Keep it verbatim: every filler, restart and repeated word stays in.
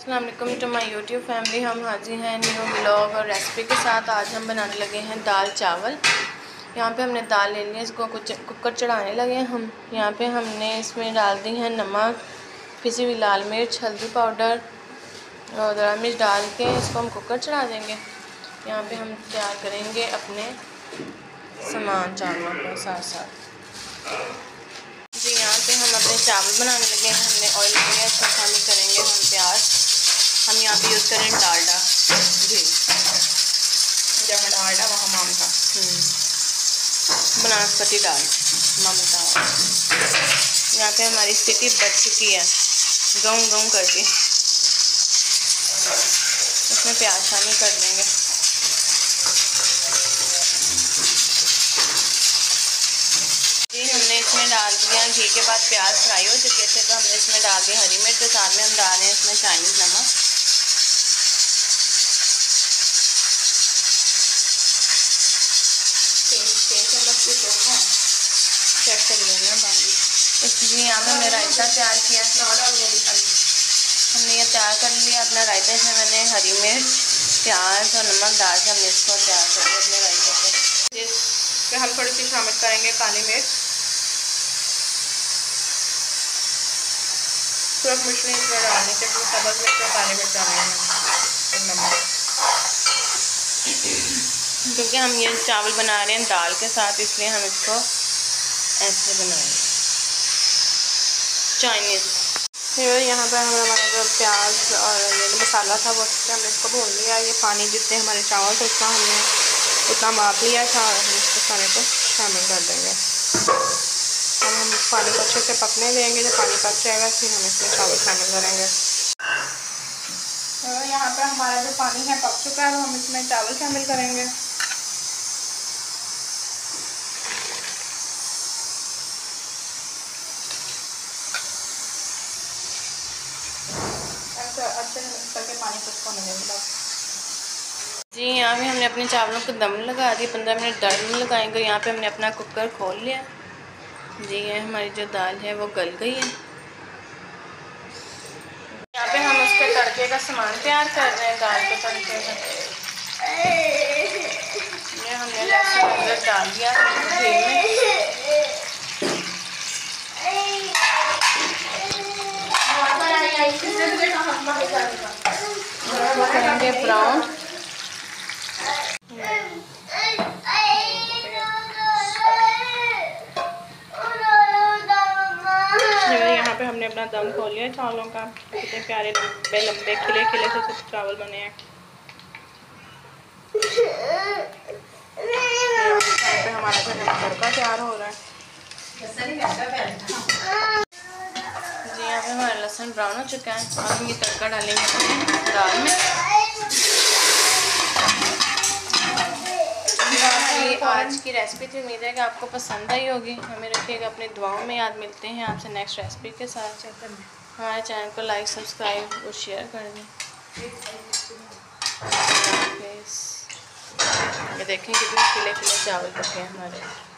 अस्सलाम वालेकुम to my YouTube family. हम हाजिर हैं न्यू ब्लॉग और रेसिपी के साथ। आज हम बनाने लगे हैं दाल चावल। यहाँ पे हमने दाल ले ली है, इसको कुछ कुकर चढ़ाने लगे हैं हम। यहाँ पे हमने इसमें डाल दी है नमक, पिसी हुई लाल मिर्च, हल्दी पाउडर और हरा मिर्च डाल के इसको हम कुकर चढ़ा देंगे। यहाँ पे हम तैयार करेंगे अपने सामान चावलों को साथ साथ। जी यहाँ पे हम अपने चावल बनाने लगे हैं। हमने ऑयल लिया, इसको शामिल करेंगे हम प्याज। हम यहाँ पे यूज़ करें डालडा। जी जहाँ डालडा वहाँ ममता, बनास्पति दाल ममता। यहाँ पे हमारी स्थिति बच चुकी है गऊँ गऊँ करके। इसमें प्याज शामिल कर देंगे। जी हमने इसमें डाल दिया घी के बाद प्याज फ्राई हो चुके थे, तो हमने इसमें डाल दिया हरी मिर्च। साथ में हम डाल रहे हैं इसमें चाइनीज़ नमक। चेक कर लेना बाकी। इसलिए यहाँ पे हमने रायता तैयार किया। हमने ये तैयार कर लिया अपना रायता। इसमें मैंने हरी मिर्च, प्याज और नमक डाल के हमने इसको तैयार कर लिया अपने रायते को। इसमें हम थोड़ी सी शामिल करेंगे काली मिर्च। सूरख मिर्च नहीं इसमें डालने के, सब्ज़ मिर्च और काली मिर्च डालेंगे और नमक, क्योंकि हम ये चावल बना रहे हैं दाल के साथ, इसलिए हम इसको ऐसे बनाएंगे चाइनीज़। फिर यहाँ पर हमारा जो प्याज और ये मसाला था वो अच्छे हमने इसको भून लिया। ये पानी जितने हमारे चावल थे उतना हमने उतना माप लिया था और हम इसको खाने को शामिल कर देंगे। अब हम पानी को अच्छे से पकने देंगे। जब पानी पक जाएगा फिर हम इसमें चावल शामिल करेंगे। तो यहाँ पर हमारा जो पानी है पक चुका है, तो हम इसमें चावल शामिल करेंगे। अच्छे करके पानी कुछ होने देंगे। जी यहाँ पे हमने अपने चावलों को दम लगा दी। पंद्रह मिनट दम लगाएंगे। यहाँ पे हमने अपना कुकर खोल लिया। जी ये हमारी जो दाल है वो गल गई है। यहाँ पे हम उसके तड़के का सामान तैयार कर रहे हैं। दाल के तड़के का ये हमने लहसुन अदरक डाल दिया घी में। वो करेंगे ब्राउन। यहाँ पे हमने अपना दम खोल लिया चावलों का। कितने प्यारे लंबे लंबे खिले खिले से सब चावल बने हैं। यहाँ पे हमारा जो तड़का तैयार हो रहा है। जी यहाँ पे हमारा लहसुन ब्राउन हो चुका है और हम ये तड़का डालेंगे अपनी दाल में। आज की रेसिपी थी, उम्मीद है कि आपको पसंद आई होगी। हमें रखिएगा अपनी दुआओं में याद। मिलते हैं आपसे नेक्स्ट रेसिपी के साथ। हमारे चैनल को लाइक सब्सक्राइब और शेयर कर दें। ये देखें कितने खिले खिले चावल पके हैं हमारे।